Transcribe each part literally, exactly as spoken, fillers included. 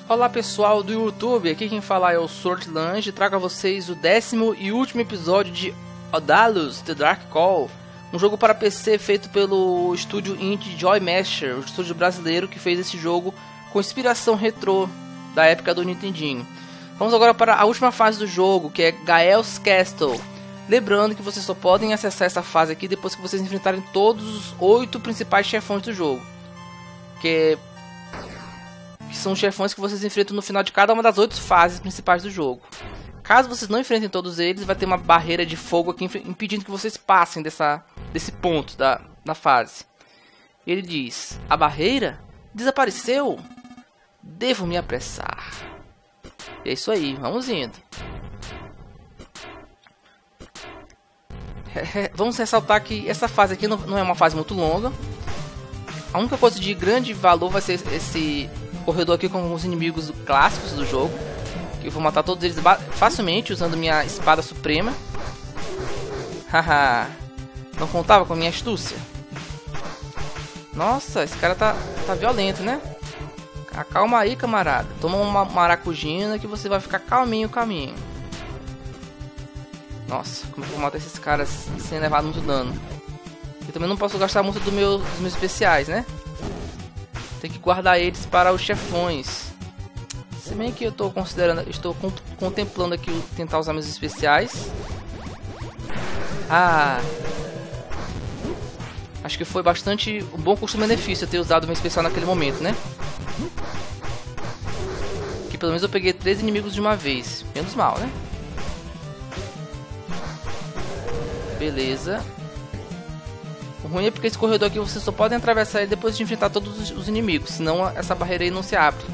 Olá pessoal do YouTube, aqui quem fala é o Sortlange e trago a vocês o décimo e último episódio de Odalus The Dark Call, um jogo para P C feito pelo estúdio indie Joy Master, o estúdio brasileiro que fez esse jogo com inspiração retrô da época do Nintendinho. Vamos agora para a última fase do jogo, que é Gael's Castle. Lembrando que vocês só podem acessar essa fase aqui depois que vocês enfrentarem todos os oito principais chefões do jogo, que é que são os chefões que vocês enfrentam no final de cada uma das oito fases principais do jogo. Caso vocês não enfrentem todos eles, vai ter uma barreira de fogo aqui impedindo que vocês passem dessa, desse ponto da, da fase. Ele diz: a barreira desapareceu? Devo me apressar. E é isso aí, vamos indo. Vamos ressaltar que essa fase aqui não, não é uma fase muito longa. A única coisa de grande valor vai ser esse corredor aqui com os inimigos clássicos do jogo, que eu vou matar todos eles facilmente usando minha espada suprema. Haha, não contava com a minha astúcia. Nossa, esse cara tá, tá violento, né? Acalma aí, camarada. Toma uma maracujina que você vai ficar calminho, calminho. Nossa, como é que eu vou matar esses caras sem levar muito dano? Eu também não posso gastar muito do meu, dos meus especiais, né? Tem que guardar eles para os chefões. Se bem que eu estou considerando, estou com, contemplando aqui tentar usar meus especiais. Ah, acho que foi bastante um bom custo-benefício ter usado o meu especial naquele momento, né? Que pelo menos eu peguei três inimigos de uma vez, menos mal, né? Beleza. O ruim é porque esse corredor aqui vocês só podem atravessar ele depois de enfrentar todos os inimigos, senão essa barreira aí não se abre.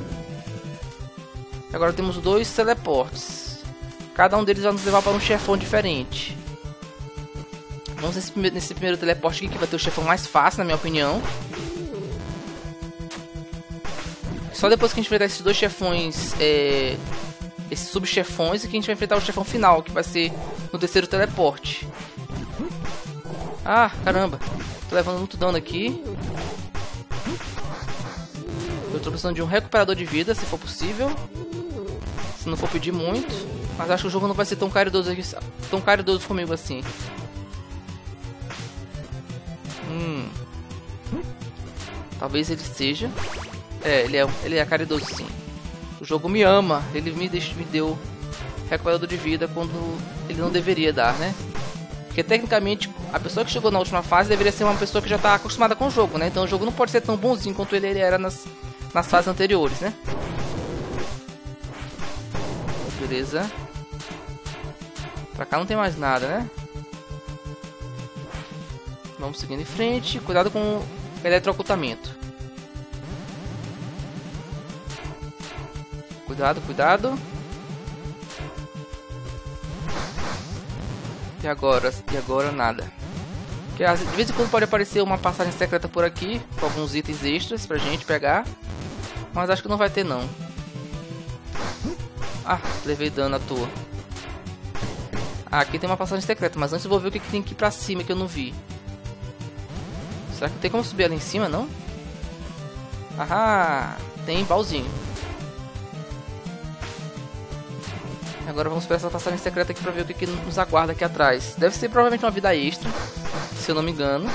Agora temos dois teleportes. Cada um deles vai nos levar para um chefão diferente. Vamos nesse, nesse primeiro teleporte aqui, que vai ter o chefão mais fácil, na minha opinião. Só depois que a gente enfrentar esses dois chefões, é, esses subchefões, é que a gente vai enfrentar o chefão final, que vai ser no terceiro teleporte. Ah, caramba. Tô levando muito dano aqui. Eu tô precisando de um recuperador de vida, se for possível. Se não for pedir muito. Mas acho que o jogo não vai ser tão caridoso, aqui, tão caridoso comigo assim. Hum. Talvez ele seja. É, ele é, ele é caridoso sim. O jogo me ama. Ele me, deixou, me deu recuperador de vida quando ele não deveria dar, né? Porque tecnicamente a pessoa que chegou na última fase deveria ser uma pessoa que já está acostumada com o jogo, né? Então o jogo não pode ser tão bonzinho quanto ele, ele era nas, nas fases anteriores, né? Beleza. Pra cá não tem mais nada, né? Vamos seguindo em frente. Cuidado com o eletrocutamento. Cuidado, cuidado. E agora? E agora nada. Que de vez em quando pode aparecer uma passagem secreta por aqui, com alguns itens extras pra gente pegar. Mas acho que não vai ter não. Ah, levei dano à toa. Ah, aqui tem uma passagem secreta, mas antes eu vou ver o que, que tem que ir pra cima que eu não vi. Será que tem como subir ali em cima, não? Ahá, tem baúzinho. Agora vamos para essa passagem secreta aqui para ver o que, que nos aguarda aqui atrás. Deve ser provavelmente uma vida extra, se eu não me engano.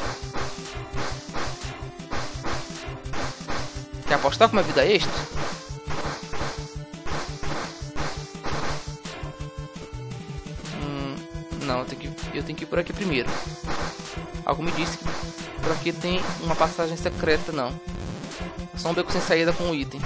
Quer apostar com uma vida extra? Hum, não, eu tenho, que, eu tenho que ir por aqui primeiro. Algo me disse que por aqui tem uma passagem secreta, não. É só um beco sem saída com um item.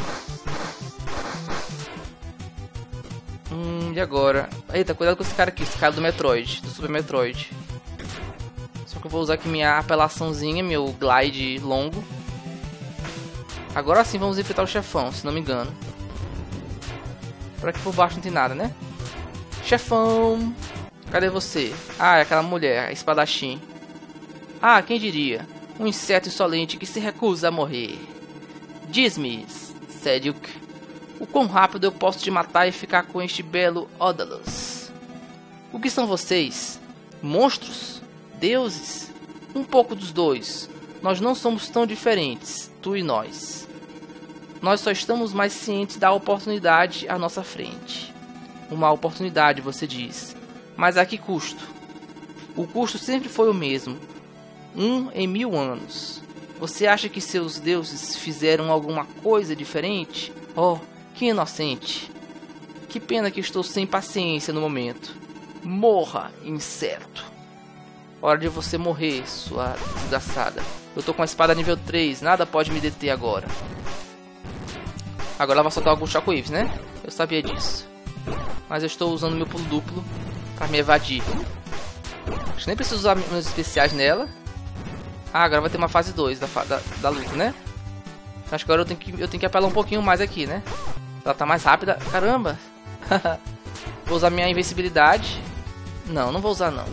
Hum, e agora? Eita, cuidado com esse cara aqui, esse cara do Metroid, do Super Metroid. Só que eu vou usar aqui minha apelaçãozinha, meu glide longo. Agora sim vamos enfrentar o chefão, se não me engano. Por aqui por baixo não tem nada, né? Chefão! Cadê você? Ah, é aquela mulher, a espadachim. Ah, quem diria? Um inseto insolente que se recusa a morrer. Diz-me, Seduk, o quão rápido eu posso te matar e ficar com este belo Odalus? O que são vocês? Monstros? Deuses? Um pouco dos dois. Nós não somos tão diferentes, tu e nós. Nós só estamos mais cientes da oportunidade à nossa frente. Uma oportunidade, você diz. Mas a que custo? O custo sempre foi o mesmo. Um em mil anos. Você acha que seus deuses fizeram alguma coisa diferente? Oh, que inocente. Que pena que estou sem paciência no momento. Morra, inseto. Hora de você morrer, sua desgraçada. Eu tô com a espada nível três, nada pode me deter agora. Agora ela vai soltar alguns shockwaves, né? Eu sabia disso. Mas eu estou usando meu pulo duplo pra me evadir. Acho que nem preciso usar meus especiais nela. Ah, agora vai ter uma fase dois da, da, da luta, né? Acho que agora eu tenho que, eu tenho que apelar um pouquinho mais aqui, né? Ela tá mais rápida. Caramba! Vou usar minha invencibilidade. Não, não vou usar não.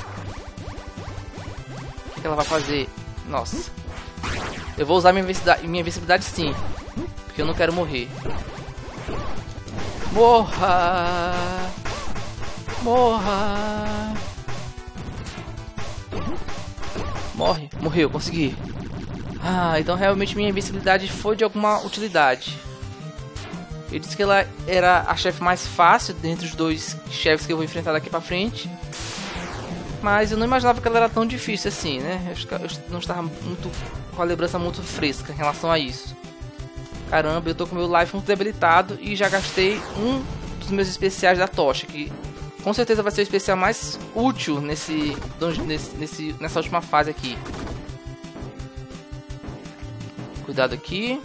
O que ela vai fazer? Nossa. Eu vou usar minha invencibilidade, minha invencibilidade sim. Porque eu não quero morrer. Morra! Morra! Morre. Morreu, consegui. Ah, então realmente minha invencibilidade foi de alguma utilidade. Eu disse que ela era a chefe mais fácil dentre os dois chefes que eu vou enfrentar daqui pra frente. Mas eu não imaginava que ela era tão difícil assim, né? Eu não estava muito com a lembrança muito fresca em relação a isso. Caramba, eu tô com meu life muito debilitado e já gastei um dos meus especiais da tocha, que com certeza vai ser o especial mais útil nesse, nesse, nesse, nessa última fase aqui. Cuidado aqui.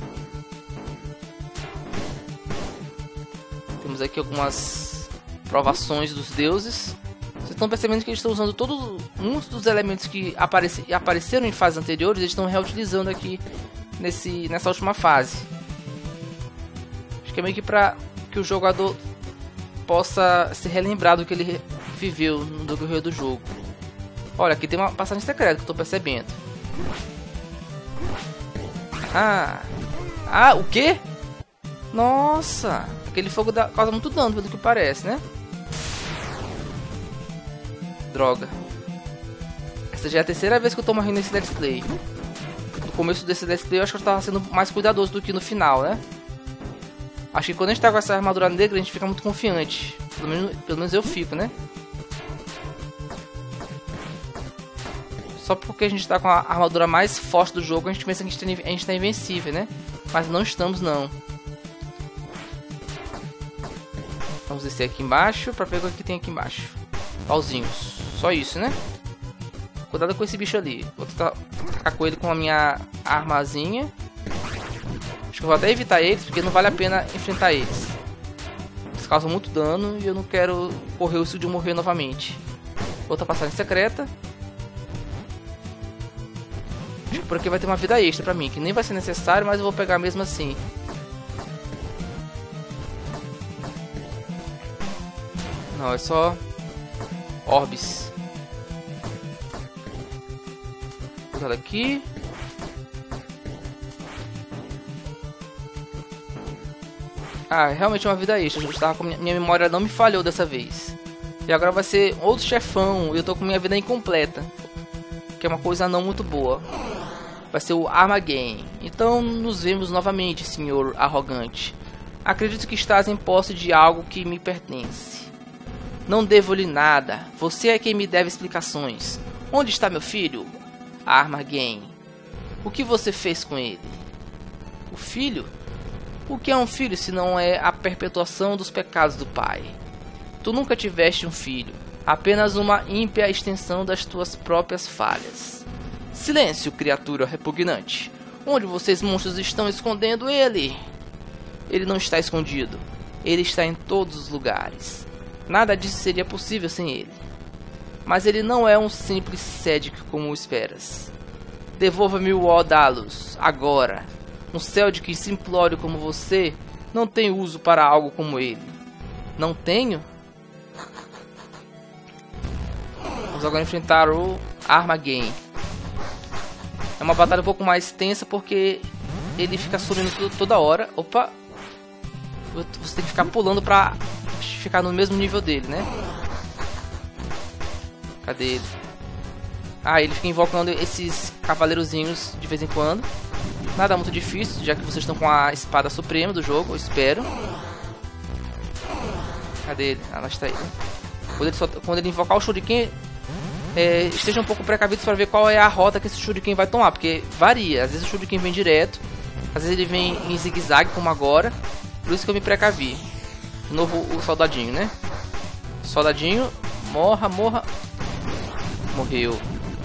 Temos aqui algumas provações dos deuses. Vocês estão percebendo que eles estão usando todos uns dos elementos que apareci, apareceram em fases anteriores, eles estão reutilizando aqui nesse, nessa última fase. Acho que é meio que para que o jogador possa se relembrar do que ele viveu no decorrer do jogo. Olha, aqui tem uma passagem secreta que eu estou percebendo. Ah, ah, o quê? Nossa, aquele fogo dá, causa muito dano, pelo que parece, né? Droga. Essa já é a terceira vez que eu tô morrendo nesse Let's Play. No começo desse Let's Play eu acho que eu tava sendo mais cuidadoso do que no final, né? Acho que quando a gente tá com essa armadura negra a gente fica muito confiante. Pelo menos, pelo menos eu fico, né? Só porque a gente tá com a armadura mais forte do jogo a gente pensa que a gente, a gente tá invencível, né? Mas não estamos, não. Vamos descer aqui embaixo pra pegar o que tem aqui embaixo. Pauzinhos. Só isso, né? Cuidado com esse bicho ali. Vou tentar atacar com ele com a minha armazinha. Acho que eu vou até evitar eles, porque não vale a pena enfrentar eles. Eles causam muito dano e eu não quero correr o risco de morrer novamente. Outra passagem secreta. Acho que por aqui vai ter uma vida extra pra mim, que nem vai ser necessário, mas eu vou pegar mesmo assim. Não, é só orbes. Cuidado aqui. Ah, realmente é uma vida extra. Eu estava com minha, minha memória não me falhou dessa vez. E agora vai ser outro chefão. E eu tô com minha vida incompleta, que é uma coisa não muito boa. Vai ser o Armageddon. Então nos vemos novamente, senhor arrogante. Acredito que estás em posse de algo que me pertence. Não devo-lhe nada. Você é quem me deve explicações. Onde está meu filho? Armageddon. O que você fez com ele? O filho? O que é um filho se não é a perpetuação dos pecados do pai? Tu nunca tiveste um filho, apenas uma ímpia extensão das tuas próprias falhas. Silêncio, criatura repugnante. Onde vocês monstros estão escondendo ele? Ele não está escondido. Ele está em todos os lugares. Nada disso seria possível sem ele. Mas ele não é um simples Cedric como esperas. Devolva-me o Odalus, agora. Um Cedric simplório como você não tem uso para algo como ele. Não tenho? Vamos agora enfrentar o Armageddon. É uma batalha um pouco mais tensa porque ele fica subindo toda hora. Opa! Você tem que ficar pulando pra ficar no mesmo nível dele, né? Cadê ele? Ah, ele fica invocando esses cavaleirozinhos de vez em quando. Nada muito difícil, já que vocês estão com a espada suprema do jogo, eu espero. Cadê ele? Ah, lá está ele. Quando ele, só, quando ele invocar o Shuriken, é, esteja um pouco precavidos para ver qual é a rota que esse Shuriken vai tomar, porque varia. Às vezes o Shuriken vem direto, às vezes ele vem em zigue-zague, como agora. Por isso que eu me precavi. De novo o soldadinho, né? Soldadinho, morra, morra. Morreu.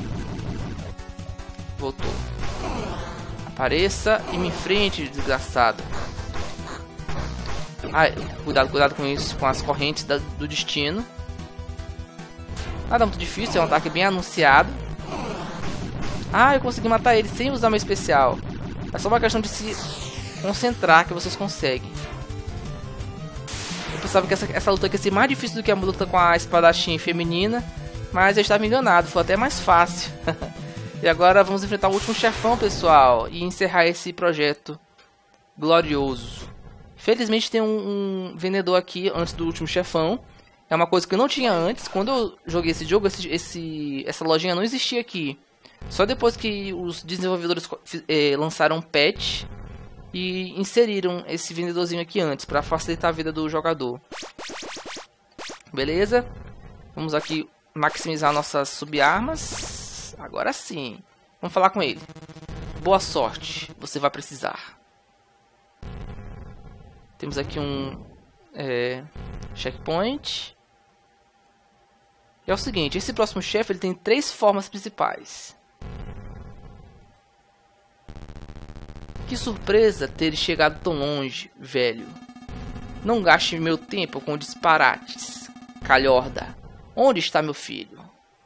Voltou. Apareça e me enfrente, desgraçado. Ai, cuidado, cuidado com isso, com as correntes da, do destino. Nada muito difícil, é um ataque bem anunciado. Ah, eu consegui matar ele sem usar meu especial. É só uma questão de se concentrar que vocês conseguem. Eu pensava que essa, essa luta aqui ia ser mais difícil do que a luta com a espadachim feminina, mas eu estava enganado, foi até mais fácil. E agora vamos enfrentar o último chefão, pessoal, e encerrar esse projeto glorioso. Felizmente tem um, um vendedor aqui antes do último chefão. É uma coisa que eu não tinha antes. Quando eu joguei esse jogo, esse, esse, essa lojinha não existia aqui. Só depois que os desenvolvedores eh, lançaram um patch e inseriram esse vendedorzinho aqui antes, para facilitar a vida do jogador. Beleza? Vamos aqui maximizar nossas subarmas. Agora sim. Vamos falar com ele. Boa sorte, você vai precisar. Temos aqui um é, checkpoint. E é o seguinte, esse próximo chefe ele tem três formas principais. Que surpresa ter chegado tão longe, velho. Não gaste meu tempo com disparates, calhorda. Onde está meu filho?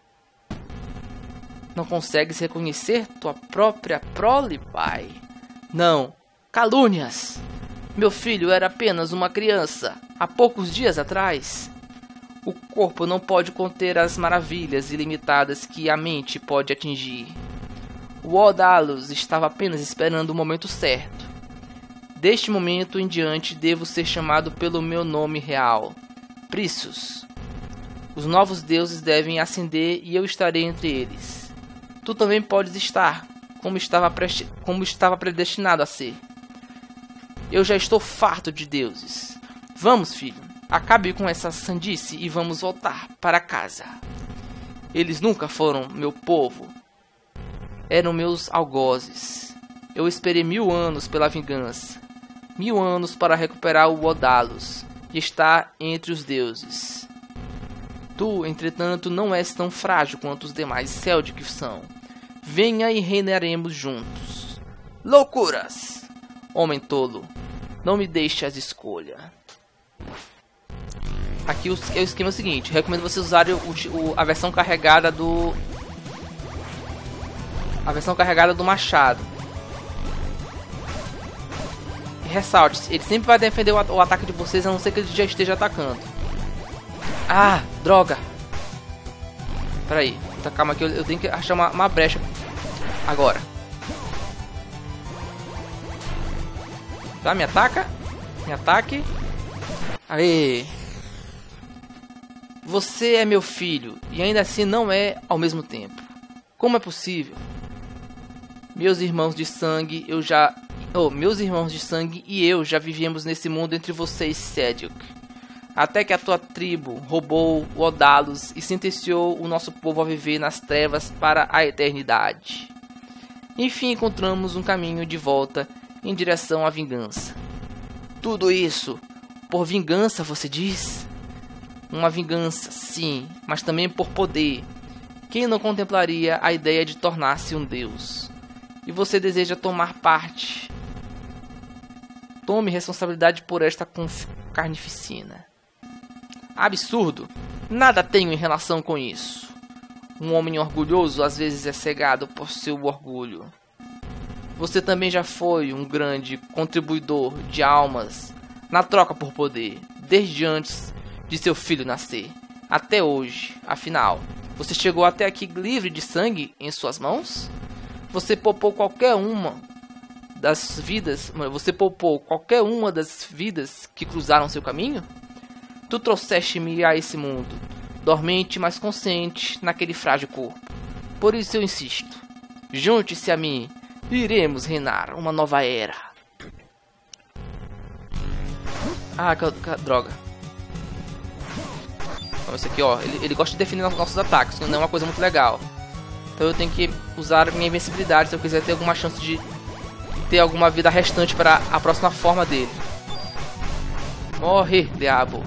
Não consegues reconhecer tua própria prole, pai? Não, calúnias! Meu filho era apenas uma criança, há poucos dias atrás. O corpo não pode conter as maravilhas ilimitadas que a mente pode atingir. O Odalus estava apenas esperando o momento certo. Deste momento em diante devo ser chamado pelo meu nome real, Priscus. Os novos deuses devem ascender e eu estarei entre eles. Tu também podes estar, como estava, como estava predestinado a ser. Eu já estou farto de deuses. Vamos, filho, acabe com essa sandice e vamos voltar para casa. Eles nunca foram meu povo. Eram meus algozes. Eu esperei mil anos pela vingança. Mil anos para recuperar o Odalus e estar entre os deuses. Tu, entretanto, não és tão frágil quanto os demais Celtic são. Venha e reinaremos juntos. Loucuras! Homem tolo, não me deixe as escolhas. Aqui o, o esquema é o seguinte, recomendo vocês usarem o, o, a versão carregada do... A versão carregada do machado. E ressalte, ele sempre vai defender o, o ataque de vocês, a não ser que ele já esteja atacando. Ah, droga! Pera aí, tá, calma aqui, eu, eu tenho que achar uma, uma brecha. Agora. Tá, me ataca. Me ataque. Aê. Você é meu filho e ainda assim não é ao mesmo tempo. Como é possível? Meus irmãos de sangue, eu já... Oh, meus irmãos de sangue e eu já vivíamos nesse mundo entre vocês, Celtic. Até que a tua tribo roubou o Odalus e sentenciou o nosso povo a viver nas trevas para a eternidade. Enfim, encontramos um caminho de volta em direção à vingança. Tudo isso por vingança, você diz? Uma vingança, sim, mas também por poder. Quem não contemplaria a ideia de tornar-se um deus? E você deseja tomar parte? Tome responsabilidade por esta carnificina. Absurdo! Nada tenho em relação com isso. Um homem orgulhoso às vezes é cegado por seu orgulho. Você também já foi um grande contribuidor de almas na troca por poder, desde antes de seu filho nascer, até hoje. Afinal, você chegou até aqui livre de sangue em suas mãos? Você poupou qualquer uma das vidas, você poupou qualquer uma das vidas que cruzaram seu caminho? Tu trouxeste-me a esse mundo, dormente mas consciente naquele frágil corpo. Por isso eu insisto, junte-se a mim, Iremos reinar uma nova era. Ah, que, que droga. Então, esse aqui, ó, ele, ele gosta de definir nossos ataques, que não é uma coisa muito legal. Então eu tenho que usar minha invencibilidade se eu quiser ter alguma chance de ter alguma vida restante para a próxima forma dele. Morre, diabo.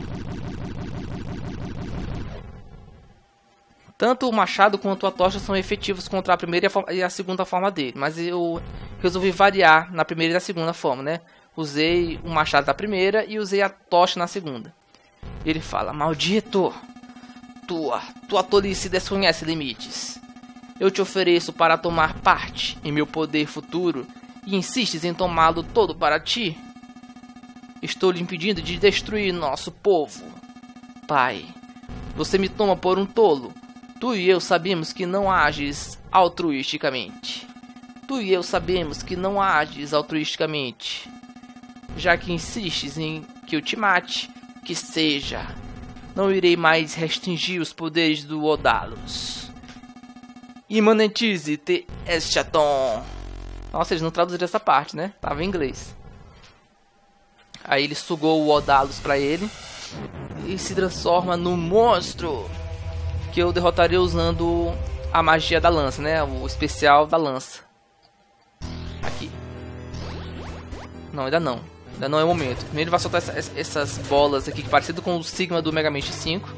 Tanto o machado quanto a tocha são efetivos contra a primeira e a segunda forma dele. Mas eu resolvi variar na primeira e na segunda forma, né? Usei o machado na primeira e usei a tocha na segunda. Ele fala: maldito! Tua, tua tolice desconhece limites. Eu te ofereço para tomar parte em meu poder futuro e insistes em tomá-lo todo para ti? Estou lhe impedindo de destruir nosso povo. Pai, você me toma por um tolo. Tu e eu sabemos que não ages altruisticamente. Tu e eu sabemos que não ages altruisticamente. Já que insistes em que eu te mate, que seja. Não irei mais restringir os poderes do Odalos. Imanentize te eschaton. Nossa, eles não traduziram essa parte, né? Tava em inglês. Aí ele sugou o Odalos pra ele e se transforma no monstro que eu derrotaria usando a magia da lança, né? O especial da lança. Aqui. Não, ainda não. Ainda não é o momento. Primeiro ele vai soltar essa, essas bolas aqui, que é parecido com o Sigma do Mega Man X cinco.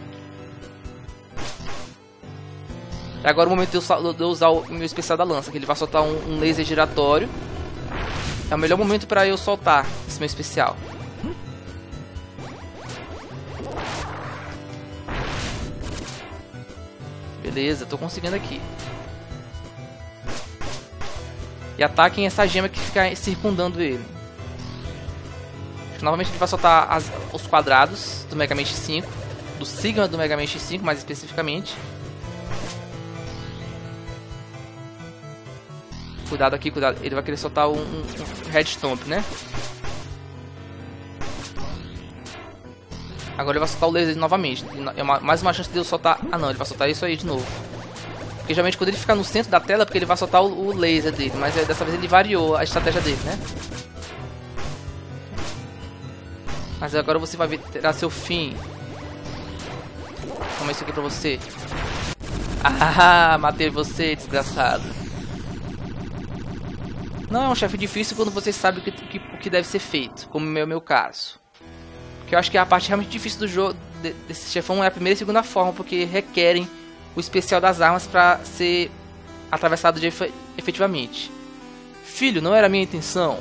E agora é o momento de eu, de eu usar o meu especial da lança, que ele vai soltar um, um laser giratório. É o melhor momento para eu soltar esse meu especial. Beleza, tô conseguindo aqui. E ataquem essa gema que fica circundando ele. Novamente ele vai soltar as, os quadrados do Mega Man X cinco. Do Sigma do Mega Man X cinco, mais especificamente. Cuidado aqui, cuidado. Ele vai querer soltar um, um, um Head Stomp, né? Agora ele vai soltar o laser novamente. É uma, mais uma chance de eu soltar... Ah não, ele vai soltar isso aí de novo. Porque geralmente quando ele ficar no centro da tela, porque ele vai soltar o, o laser dele. Mas é, dessa vez ele variou a estratégia dele, né? Mas agora você vai ver, terá seu fim. Toma isso aqui pra você. Ah, matei você, desgraçado. Não é um chefe difícil quando você sabe o que, que, o que deve ser feito, como é o meu caso. Que eu acho que a parte realmente difícil do jogo, de, desse chefão, é a primeira e segunda forma, porque requerem o especial das armas para ser atravessado de efe, efetivamente. Filho, não era a minha intenção.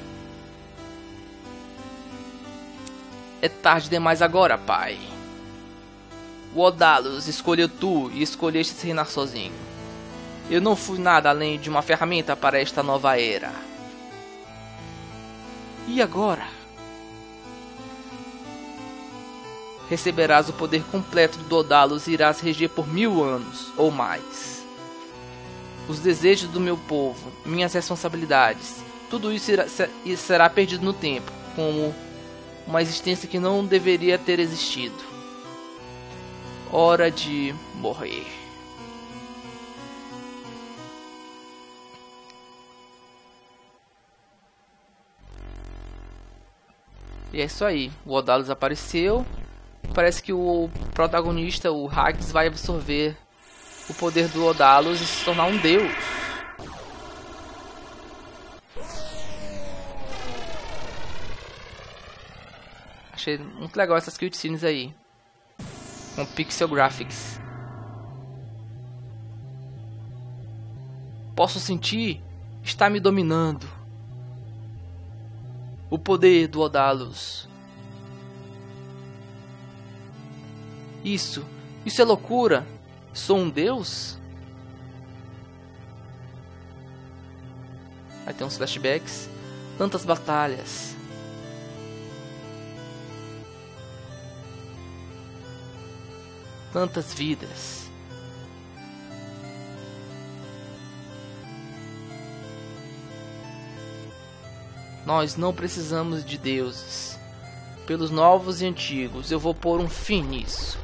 É tarde demais agora, pai. O Odalos escolheu tu e escolheste se reinar sozinho. Eu não fui nada além de uma ferramenta para esta nova era. E agora? Receberás o poder completo do Odalos e irás reger por mil anos ou mais. Os desejos do meu povo, minhas responsabilidades, tudo isso irá, será perdido no tempo, como uma existência que não deveria ter existido. Hora de morrer. E é isso aí, o Odalos apareceu. Parece que o protagonista, o Hags, vai absorver o poder do Odalos e se tornar um deus. Achei muito legal essas cutscenes aí, com pixel graphics. Posso sentir, está me dominando. O poder do Odalos. Isso, isso é loucura. Sou um deus? Aí tem uns flashbacks. Tantas batalhas. Tantas vidas. Nós não precisamos de deuses. Pelos novos e antigos, eu vou pôr um fim nisso.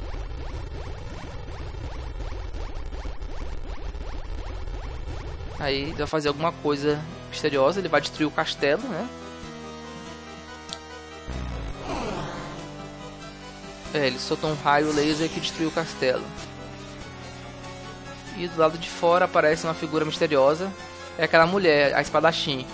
Aí ele vai fazer alguma coisa misteriosa, ele vai destruir o castelo, né? É, ele soltou um raio laser que destruiu o castelo. E do lado de fora aparece uma figura misteriosa. É aquela mulher, a espadachim.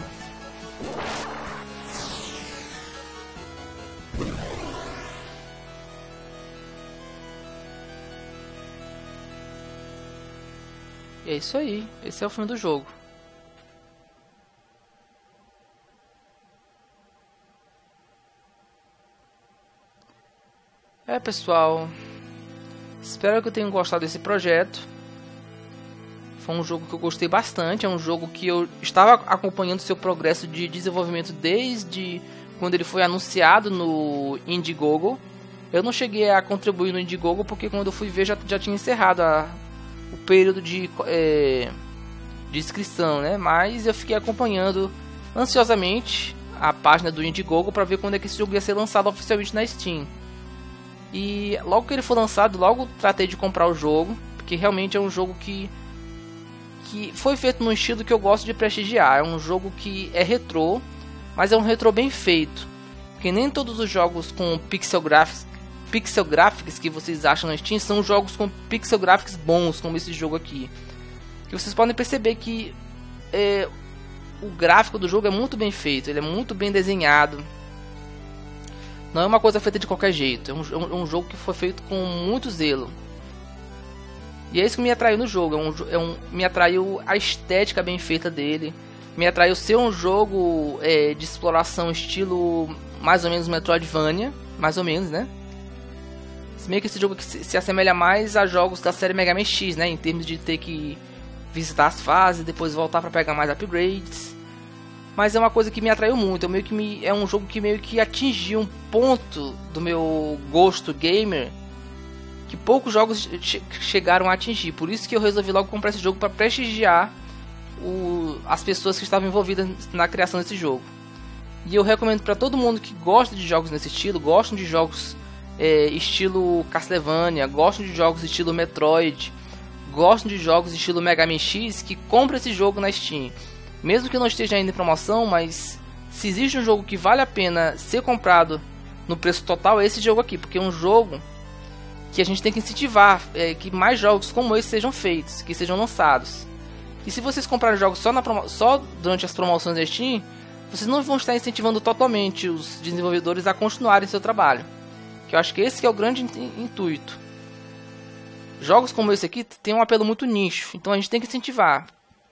E é isso aí, esse é o fim do jogo. É, pessoal, espero que eu tenham gostado desse projeto. Foi um jogo que eu gostei bastante, é um jogo que eu estava acompanhando seu progresso de desenvolvimento desde quando ele foi anunciado no Indiegogo. Eu não cheguei a contribuir no Indiegogo porque quando eu fui ver já, já tinha encerrado a, o período de, é, de inscrição, né? Mas eu fiquei acompanhando ansiosamente a página do Indiegogo para ver quando é que esse jogo ia ser lançado oficialmente na Steam. E logo que ele for lançado, logo tratei de comprar o jogo, porque realmente é um jogo que, que foi feito num estilo que eu gosto de prestigiar. É um jogo que é retrô, mas é um retrô bem feito, porque nem todos os jogos com pixel graphics, pixel graphics que vocês acham na Steam são jogos com pixel graphics bons, como esse jogo aqui. E vocês podem perceber que é, o gráfico do jogo é muito bem feito, ele é muito bem desenhado. Não é uma coisa feita de qualquer jeito, é um, é um jogo que foi feito com muito zelo. E é isso que me atraiu no jogo, é um, é um, me atraiu a estética bem feita dele. Me atraiu ser um jogo é, de exploração estilo mais ou menos Metroidvania, mais ou menos, né? Se meio que esse jogo que se, se assemelha mais a jogos da série Mega Man X, né? Em termos de ter que visitar as fases, depois voltar para pegar mais upgrades. Mas é uma coisa que me atraiu muito, eu meio que me, é um jogo que meio que atingiu um ponto do meu gosto gamer que poucos jogos che chegaram a atingir. Por isso que eu resolvi logo comprar esse jogo para prestigiar o, as pessoas que estavam envolvidas na criação desse jogo. E eu recomendo para todo mundo que gosta de jogos nesse estilo, gostam de jogos é, estilo Castlevania, gostam de jogos estilo Metroid, gostam de jogos estilo Mega Man X, que compra esse jogo na Steam. Mesmo que não esteja ainda em promoção, mas se existe um jogo que vale a pena ser comprado no preço total, é esse jogo aqui, porque é um jogo que a gente tem que incentivar é, que mais jogos como esse sejam feitos, que sejam lançados. E se vocês comprarem jogos só, na promo só durante as promoções da Steam, vocês não vão estar incentivando totalmente os desenvolvedores a continuarem seu trabalho. Que eu acho que esse que é o grande intuito. Jogos como esse aqui tem um apelo muito nicho, então a gente tem que incentivar.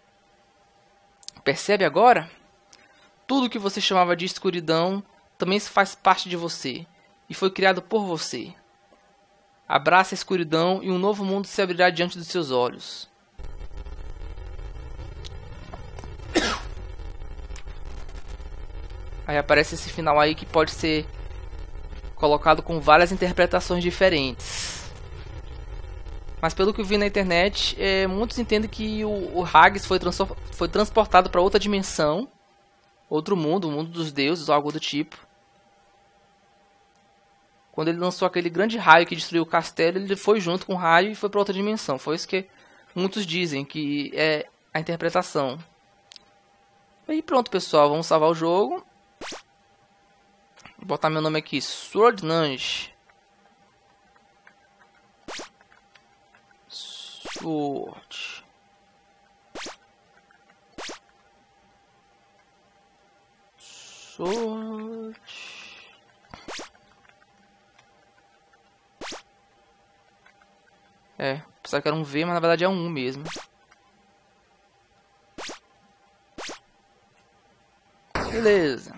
Percebe agora? Tudo que você chamava de escuridão também faz parte de você e foi criado por você. Abraça a escuridão e um novo mundo se abrirá diante dos seus olhos. Aí aparece esse final aí que pode ser colocado com várias interpretações diferentes. Mas pelo que eu vi na internet, é, muitos entendem que o, o Hagis foi, foi transportado para outra dimensão, outro mundo, o mundo dos deuses ou algo do tipo. Quando ele lançou aquele grande raio que destruiu o castelo, ele foi junto com o raio e foi para outra dimensão. Foi isso que muitos dizem, que é a interpretação. E pronto, pessoal, vamos salvar o jogo. Vou botar meu nome aqui, Sword Lunge. Sword. Sword. É, pensava que era um V, mas na verdade é um U mesmo. Beleza.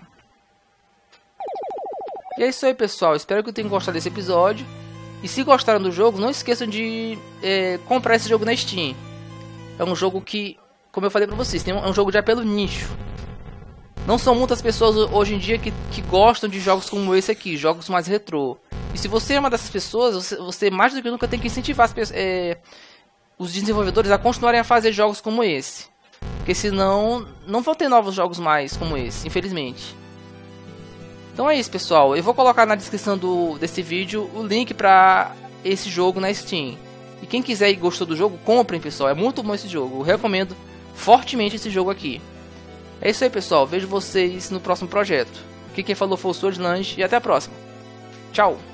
E é isso aí, pessoal. Espero que tenham gostado desse episódio. E se gostaram do jogo, não esqueçam de é, comprar esse jogo na Steam. É um jogo que, como eu falei pra vocês, tem um, é um jogo de apelo nicho. Não são muitas pessoas hoje em dia que, que gostam de jogos como esse aqui, jogos mais retrô. E se você é uma dessas pessoas, você, você mais do que nunca tem que incentivar as, é, os desenvolvedores a continuarem a fazer jogos como esse. Porque senão não vão ter novos jogos mais como esse, infelizmente. Então é isso, pessoal. Eu vou colocar na descrição do, desse vídeo o link para esse jogo na Steam. E quem quiser e gostou do jogo, comprem, pessoal. É muito bom esse jogo. Eu recomendo fortemente esse jogo aqui. É isso aí, pessoal. Vejo vocês no próximo projeto. Aqui quem falou foi o Swordland e até a próxima. Tchau!